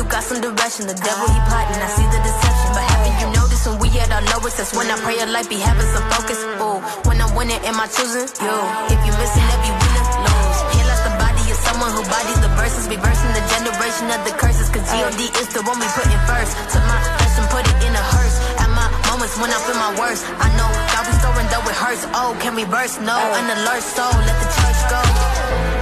got some direction. The devil, he plotting, I see the deception. But haven't you noticed when we at our lowest? That's when I pray a life be having some focus. Ooh, when I'm winning, am I choosing you? If you missing every winner, lose. He lost the body of someone who bodies the verses. Reversing the generation of the curses. Cause G.O.D. is the one we put in first. Took my flesh and put it in a hearse. At my moments when I feel my worst, I know God restoring though it hurts. Oh, can we burst? No, an alert soul, let the church go.